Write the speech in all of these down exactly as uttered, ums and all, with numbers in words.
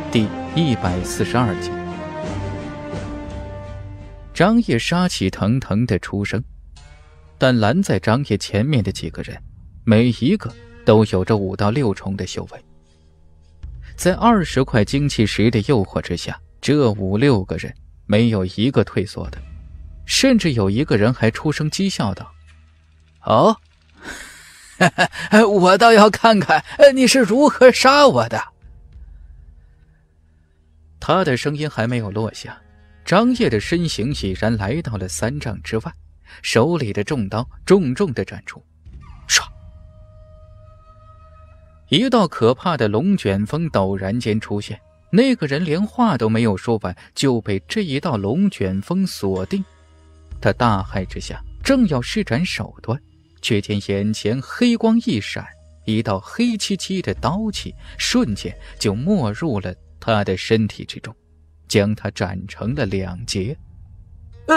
第一百四十二集。张掖杀气腾腾的出声，但拦在张掖前面的几个人，每一个都有着五到六重的修为。在二十块精气石的诱惑之下，这五六个人没有一个退缩的，甚至有一个人还出声讥笑道：“ 哦，我倒要看看你是如何杀我的。” 他的声音还没有落下，张掖的身形已然来到了三丈之外，手里的重刀重重地斩出。唰！一道可怕的龙卷风陡然间出现，那个人连话都没有说完，就被这一道龙卷风锁定。他大骇之下，正要施展手段，却见眼前黑光一闪，一道黑漆漆的刀气瞬间就没入了他的身体之中，将他斩成了两截。 呃，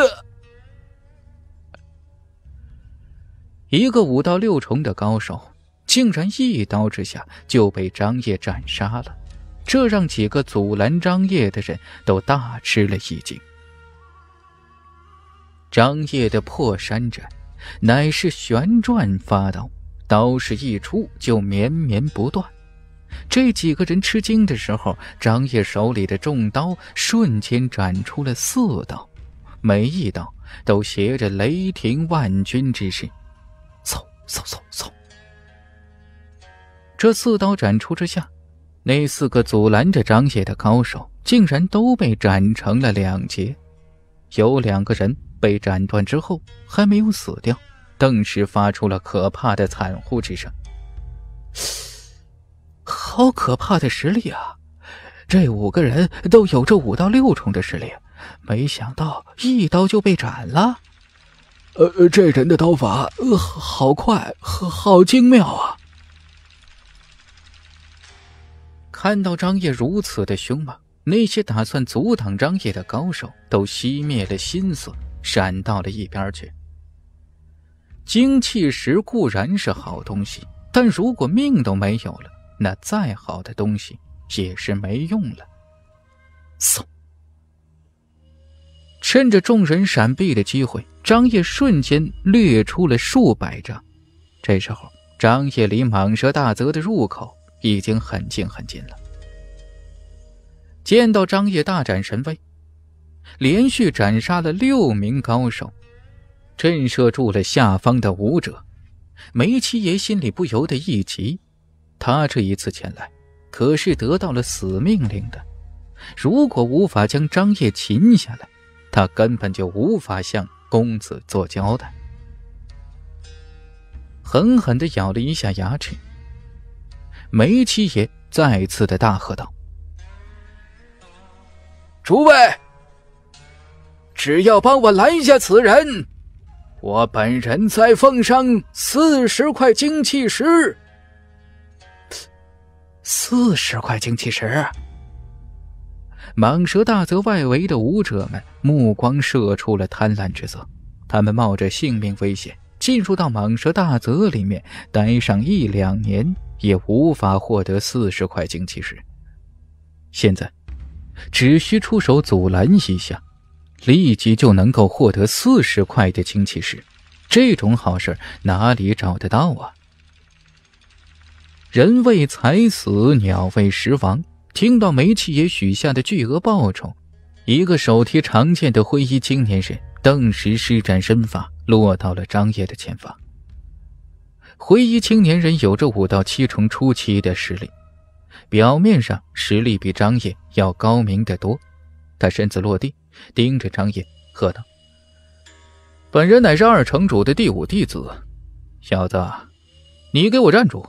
一个五到六重的高手，竟然一刀之下就被张掖斩杀了，这让几个阻拦张掖的人都大吃了一惊。张掖的破山斩乃是旋转发刀，刀势一出就绵绵不断。这几个人吃惊的时候，张掖手里的重刀瞬间斩出了四刀，每一刀都携着雷霆万钧之势。嗖嗖嗖嗖！这四刀斩出之下，那四个阻拦着张掖的高手竟然都被斩成了两截。有两个人被斩断之后还没有死掉，顿时发出了可怕的惨呼之声。好可怕的实力啊！这五个人都有着五到六重的实力，没想到一刀就被斩了。 呃，这人的刀法，呃，好快，好精妙啊！ 看到张掖如此的凶猛，那些打算阻挡张掖的高手都熄灭了心思，闪到了一边去。精气石固然是好东西，但如果命都没有了，那再好的东西也是没用了。嗖！趁着众人闪避的机会，张掖瞬间掠出了数百丈。这时候，张掖离蟒蛇大泽的入口已经很近很近了。见到张掖大展神威，连续斩杀了六名高手，震慑住了下方的武者，梅七爷心里不由得一急。他这一次前来可是得到了死命令的，如果无法将张掖擒下来，他根本就无法向公子做交代。狠狠地咬了一下牙齿，梅七爷再次的大喝道：“ 诸位，只要帮我拦下此人，我本人再奉上四十块精气石。” 四十块精气石！蟒蛇大泽外围的武者们目光射出了贪婪之色，他们冒着性命危险进入到蟒蛇大泽里面，待上一两年也无法获得四十块精气石。现在只需出手阻拦一下，立即就能够获得四十块的精气石，这种好事哪里找得到啊？人为财死，鸟为食亡。听到梅七爷许下的巨额报酬，一个手提长剑的灰衣青年人顿时施展身法，落到了张掖的前方。灰衣青年人有着五到七重初期的实力，表面上实力比张掖要高明得多。他身子落地，盯着张掖喝道：“本人乃是二城主的第五弟子，小子，你给我站住！”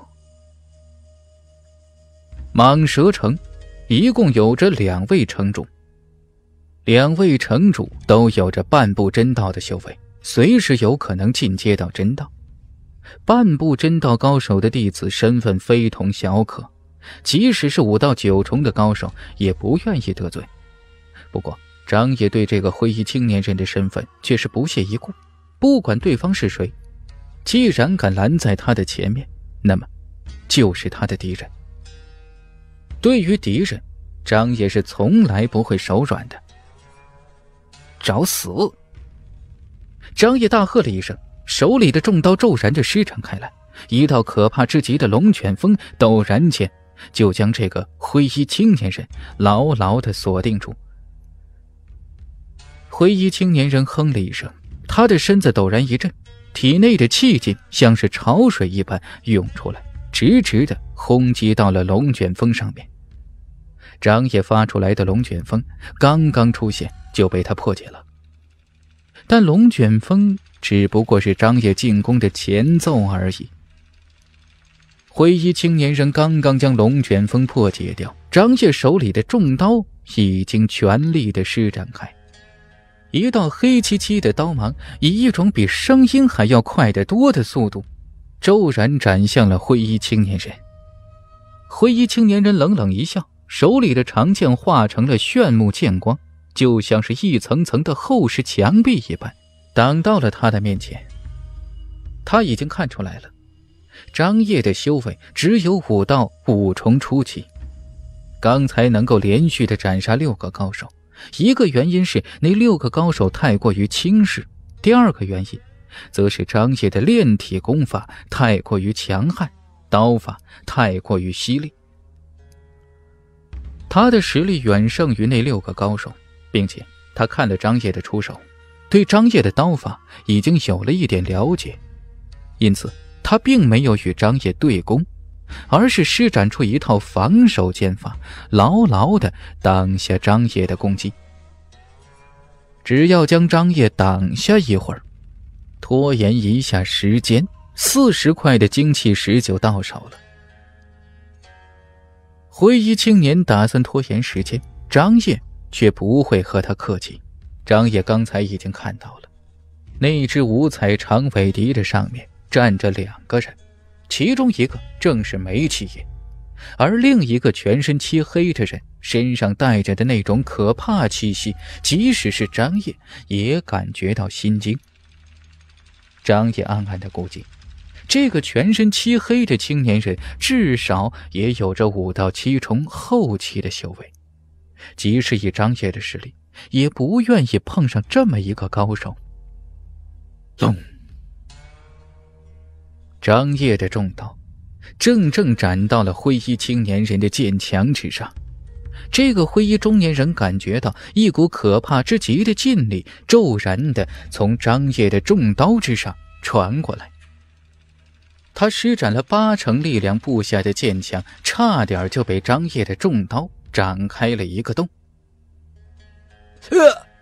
蟒蛇城一共有着两位城主，两位城主都有着半步真道的修为，随时有可能进阶到真道。半步真道高手的弟子身份非同小可，即使是五到九重的高手也不愿意得罪。不过张掖对这个灰衣青年人的身份却是不屑一顾，不管对方是谁，既然敢拦在他的前面，那么就是他的敌人。对于敌人， 张掖是从来不会手软的。找死！张掖大喝了一声，手里的重刀骤然地施展开来，一道可怕之极的龙卷风陡然间就将这个灰衣青年人牢牢地锁定住。灰衣青年人哼了一声，他的身子陡然一震，体内的气劲像是潮水一般涌出来，直直地轰击到了龙卷风上面。张掖发出来的龙卷风刚刚出现就被他破解了，但龙卷风只不过是张掖进攻的前奏而已。灰衣青年人刚刚将龙卷风破解掉，张掖手里的重刀已经全力地施展开，一道黑漆漆的刀芒以一种比声音还要快得多的速度骤然斩向了灰衣青年人。灰衣青年人冷冷一笑，手里的长剑化成了炫目剑光，就像是一层层的厚实墙壁一般，挡到了他的面前。他已经看出来了，张掖的修为只有武道五重初期，刚才能够连续的斩杀六个高手，一个原因是那六个高手太过于轻视，第二个原因则是张掖的炼体功法太过于强悍，刀法太过于犀利。他的实力远胜于那六个高手，并且他看了张掖的出手，对张掖的刀法已经有了一点了解，因此他并没有与张掖对攻，而是施展出一套防守剑法，牢牢地挡下张掖的攻击。只要将张掖挡下一会儿，拖延一下时间，四十块的精气石就到手了。灰衣青年打算拖延时间，张掖却不会和他客气。张掖刚才已经看到了，那只五彩长尾笛的上面站着两个人，其中一个正是梅七爷，而另一个全身漆黑的人身上带着的那种可怕气息，即使是张掖也感觉到心惊。张掖暗暗地估计，这个全身漆黑的青年人至少也有着五到七重后期的修为，即使以张掖的实力，也不愿意碰上这么一个高手。咚！张掖的重刀正正斩到了灰衣青年人的剑墙之上。这个灰衣中年人感觉到一股可怕之极的劲力骤然地从张掖的重刀之上传过来，他施展了八成力量布下的剑墙差点就被张掖的重刀展开了一个洞。 呃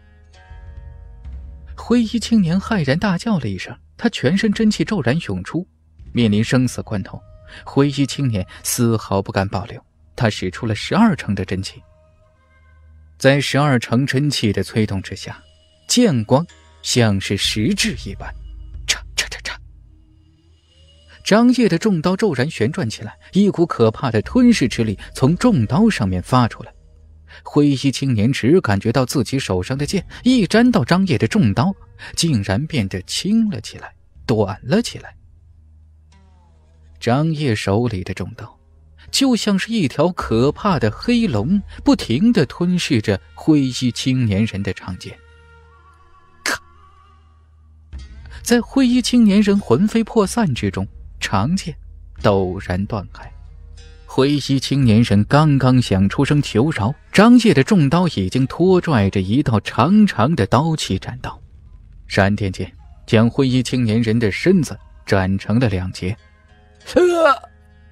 灰衣青年骇然大叫了一声，他全身真气骤然涌出。面临生死关头，灰衣青年丝毫不敢保留，他使出了十二成的真气。在十二成真气的催动之下，剑光像是实质一般，嚓嚓嚓嚓。张掖的重刀骤然旋转起来，一股可怕的吞噬之力从重刀上面发出来。灰衣青年只感觉到自己手上的剑一沾到张掖的重刀，竟然变得轻了起来，短了起来。张掖手里的重刀就像是一条可怕的黑龙，不停地吞噬着灰衣青年人的长剑。咔！在灰衣青年人魂飞魄散之中，长剑陡然断开。灰衣青年人刚刚想出声求饶，张掖的重刀已经拖拽着一道长长的刀气斩到，闪电间将灰衣青年人的身子斩成了两截。 呃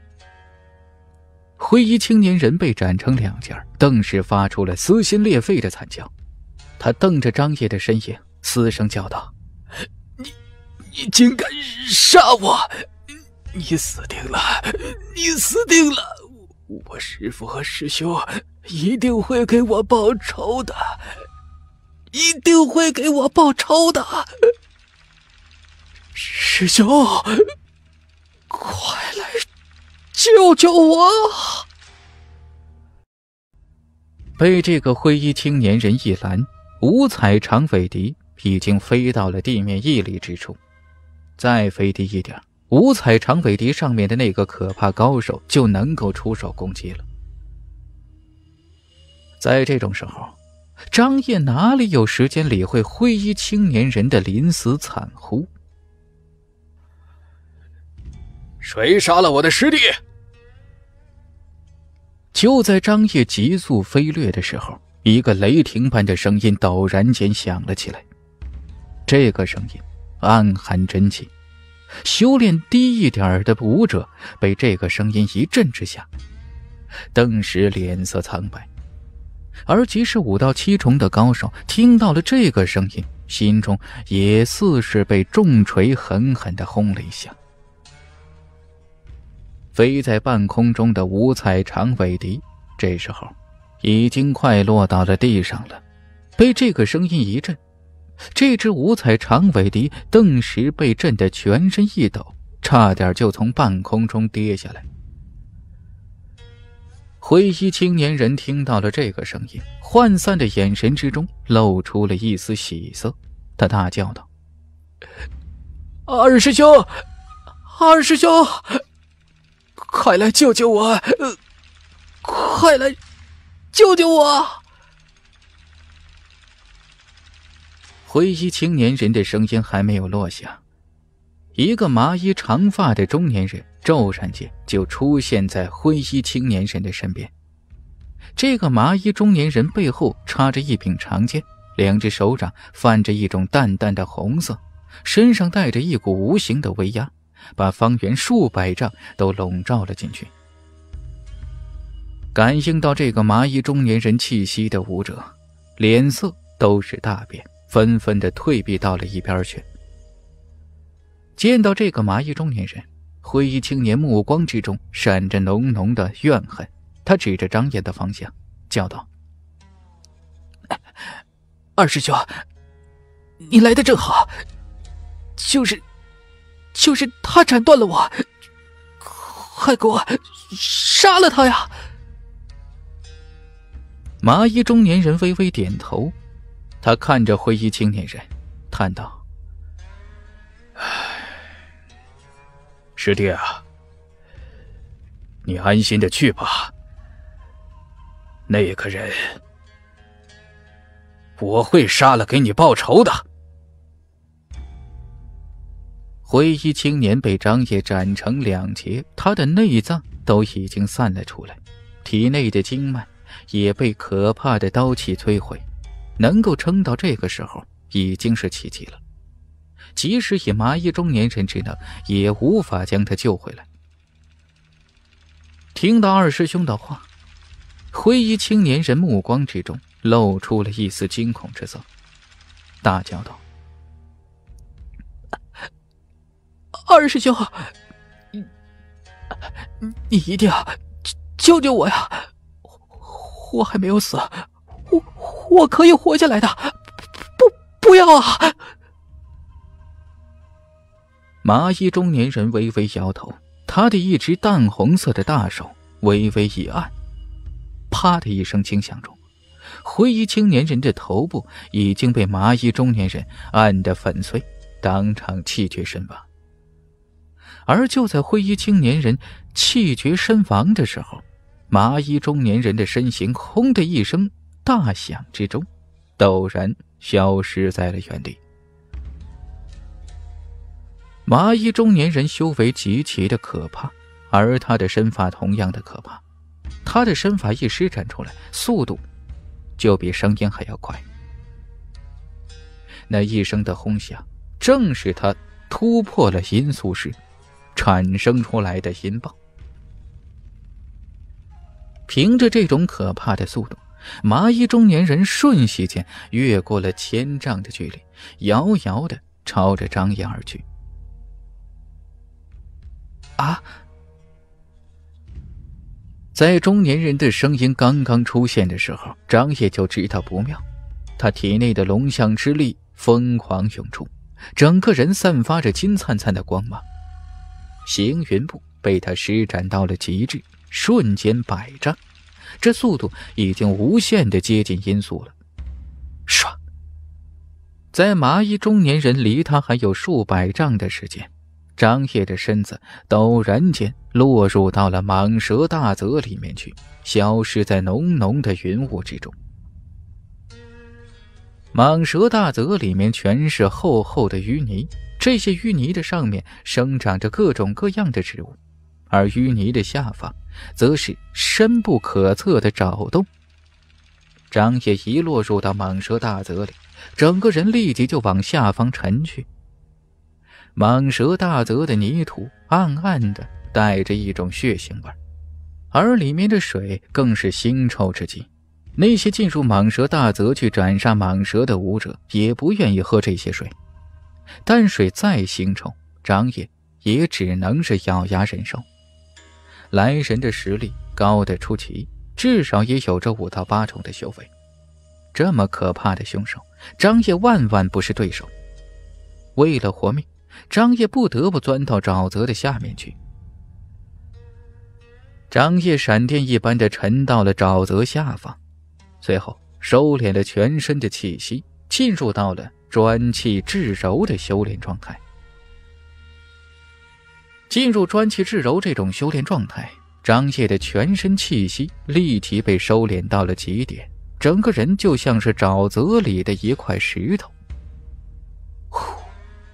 灰衣青年人被斩成两截，顿时发出了撕心裂肺的惨叫。他瞪着张掖的身影，嘶声叫道： 你你竟敢杀我，你死定了，你死定了，我师父和师兄一定会给我报仇的，一定会给我报仇的。师兄，快来救救我！ 被这个灰衣青年人一拦，五彩长尾笛已经飞到了地面一里之处，再飞低一点，五彩长尾笛上面的那个可怕高手就能够出手攻击了。 在这种时候，张烨哪里有时间理会灰衣青年人的临死惨呼？ 谁杀了我的师弟？ 就在张烨急速飞掠的时候，一个雷霆般的声音陡然间响了起来。这个声音暗含真气，修炼低一点的武者被这个声音一震之下，顿时脸色苍白。而即使五到七重的高手听到了这个声音，心中也似是被重锤狠狠地轰了一下。飞在半空中的五彩长尾笛这时候已经快落到了地上了，被这个声音一震，这只五彩长尾笛顿时被震得全身一抖，差点就从半空中跌下来。灰衣青年人听到了这个声音，涣散的眼神之中露出了一丝喜色，他大叫道： 二师兄，二师兄，快来救救我，呃、快来救救我！ 灰衣青年人的声音还没有落下，一个麻衣长发的中年人骤然间就出现在灰衣青年人的身边。这个麻衣中年人背后插着一柄长剑，两只手掌泛着一种淡淡的红色，身上带着一股无形的威压，把方圆数百丈都笼罩了进去。感应到这个麻衣中年人气息的武者，脸色都是大变，纷纷的退避到了一边去。见到这个麻衣中年人，灰衣青年目光之中闪着浓浓的怨恨，他指着张烨的方向叫道： 二师兄，你来得正好，就是就是他斩断了我，快给我杀了他呀！ 麻衣中年人微微点头，他看着灰衣青年人叹道： 师弟啊，你安心的去吧，那个人我会杀了给你报仇的。 灰衣青年被张烨斩成两截，他的内脏都已经散了出来，体内的经脉也被可怕的刀气摧毁，能够撑到这个时候已经是奇迹了。即使以麻衣中年人之能，也无法将他救回来。听到二师兄的话，灰衣青年人目光之中露出了一丝惊恐之色，大叫道： 二师兄，你你一定要救救我呀！我还没有死，我我可以活下来的，不不要啊！ 麻衣中年人微微摇头，他的一只淡红色的大手微微一按，啪的一声轻响中，灰衣青年人的头部已经被麻衣中年人按得粉碎，当场气绝身亡。而就在灰衣青年人气绝身亡的时候，麻衣中年人的身形轰的一声大响之中，陡然消失在了原地。麻衣中年人修为极其的可怕，而他的身法同样的可怕。他的身法一施展出来，速度就比声音还要快。那一声的轰响，正是他突破了音速时产生出来的音爆。凭着这种可怕的速度，麻衣中年人瞬息间越过了千丈的距离，遥遥地朝着张烨而去。啊！在中年人的声音刚刚出现的时候，张烨就知道不妙，他体内的龙象之力疯狂涌出，整个人散发着金灿灿的光芒。行云步被他施展到了极致，瞬间百丈，这速度已经无限的接近音速了。唰！在麻衣中年人离他还有数百丈的时间， 张掖的身子陡然间落入到了蟒蛇大泽里面去，消失在浓浓的云雾之中。蟒蛇大泽里面全是厚厚的淤泥，这些淤泥的上面生长着各种各样的植物，而淤泥的下方则是深不可测的沼洞。张掖一落入到蟒蛇大泽里，整个人立即就往下方沉去。蟒蛇大泽的泥土暗暗的带着一种血腥味，而里面的水更是腥臭之极。那些进入蟒蛇大泽去斩杀蟒蛇的武者也不愿意喝这些水，但水再腥臭，张掖也只能是咬牙忍受。来人的实力高得出奇，至少也有着五到八重的修为。这么可怕的凶手，张掖万万不是对手。为了活命，张掖不得不钻到沼泽的下面去。张掖闪电一般的沉到了沼泽下方，随后收敛了全身的气息，进入到了专气至柔的修炼状态。进入专气至柔这种修炼状态，张掖的全身气息立即被收敛到了极点，整个人就像是沼泽里的一块石头。呼！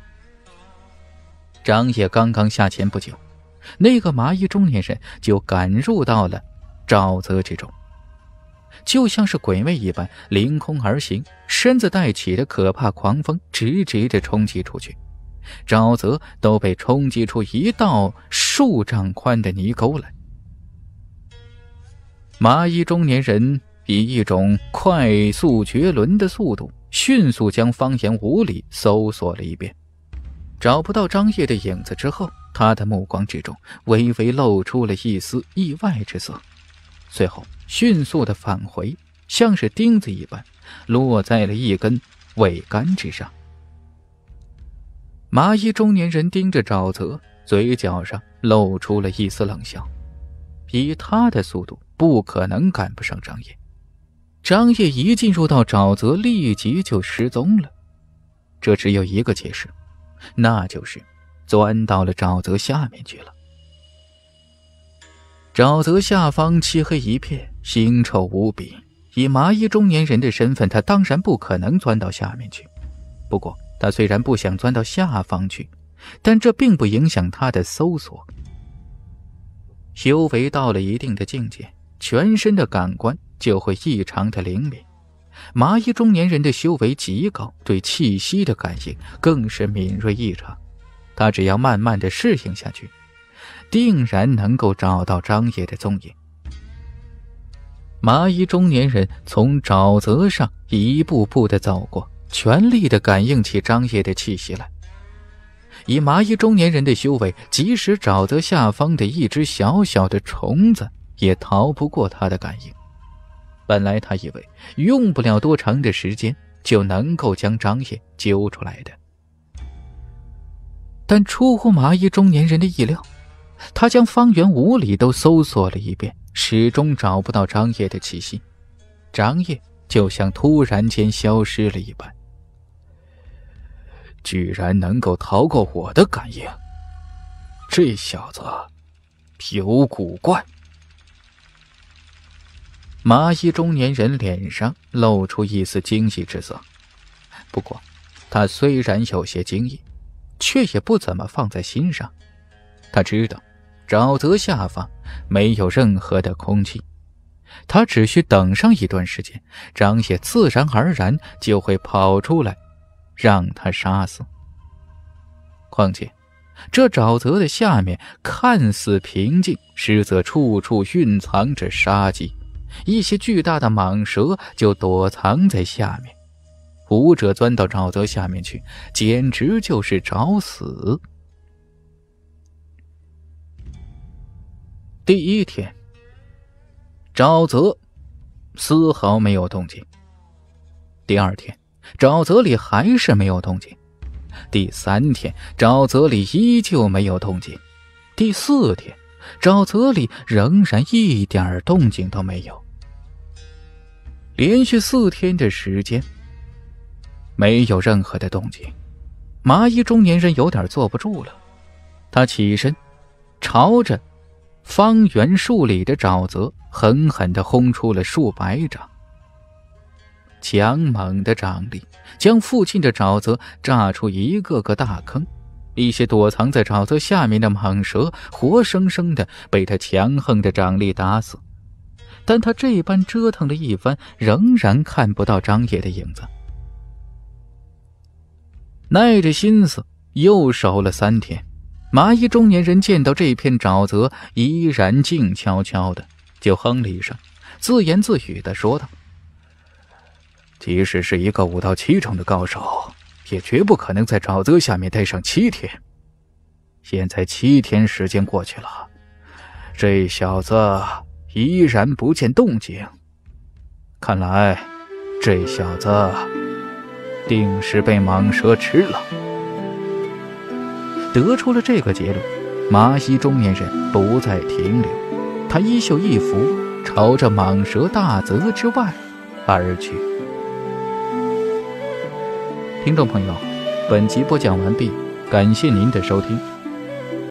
张掖刚刚下潜不久，那个麻衣中年人就赶入到了沼泽之中，就像是鬼魅一般凌空而行，身子带起的可怕狂风直直地冲击出去，沼泽都被冲击出一道数丈宽的泥沟来。麻衣中年人以一种快速绝伦的速度，迅速将方圆五里搜索了一遍，找不到张掖的影子之后，他的目光之中微微露出了一丝意外之色，随后迅速地返回，像是钉子一般落在了一根苇杆之上。麻衣中年人盯着沼泽，嘴角上露出了一丝冷笑，以他的速度不可能赶不上张掖。张掖一进入到沼泽，立即就失踪了。这只有一个解释，那就是钻到了沼泽下面去了。沼泽下方漆黑一片，腥臭无比，以麻衣中年人的身份，他当然不可能钻到下面去。不过他虽然不想钻到下方去，但这并不影响他的搜索。修为到了一定的境界，全身的感官就会异常的灵敏。麻衣中年人的修为极高，对气息的感应更是敏锐异常。他只要慢慢的适应下去，定然能够找到张掖的踪影。麻衣中年人从沼泽上一步步的走过，全力的感应起张掖的气息来。以麻衣中年人的修为，即使沼泽下方的一只小小的虫子也逃不过他的感应。本来他以为用不了多长的时间就能够将张掖揪出来的，但出乎麻衣中年人的意料，他将方圆五里都搜索了一遍，始终找不到张掖的气息。张掖就像突然间消失了一般。居然能够逃过我的感应，这小子有古怪。麻衣中年人脸上露出一丝惊异之色，不过他虽然有些惊异，却也不怎么放在心上。他知道沼泽下方没有任何的空气，他只需等上一段时间，张掖自然而然就会跑出来让他杀死。况且这沼泽的下面看似平静，实则处处蕴藏着杀机，一些巨大的蟒蛇就躲藏在下面。武者钻到沼泽下面去，简直就是找死。第一天，沼泽丝毫没有动静。第二天，沼泽里还是没有动静。第三天，沼泽里依旧没有动静。第四天，沼泽里仍然一点动静都没有。连续四天的时间，没有任何的动静。麻衣中年人有点坐不住了， 他起身，朝着方圆数里的沼泽狠狠地轰出了数百掌。强猛的掌力将附近的沼泽炸出一个个大坑，一些躲藏在沼泽下面的蟒蛇活生生的被他强横的掌力打死。但他这般折腾了一番，仍然看不到张野的影子。耐着心思又守了三天，麻衣中年人见到这片沼泽依然静悄悄的，就哼了一声，自言自语地说道：即使是一个武道七重的高手，也绝不可能在沼泽下面待上七天。现在七天时间过去了，这小子依然不见动静，看来这小子定是被蟒蛇吃了。得出了这个结论，麻衣中年人不再停留，他衣袖一拂，朝着蟒蛇大泽之外而去。听众朋友，本集播讲完毕，感谢您的收听。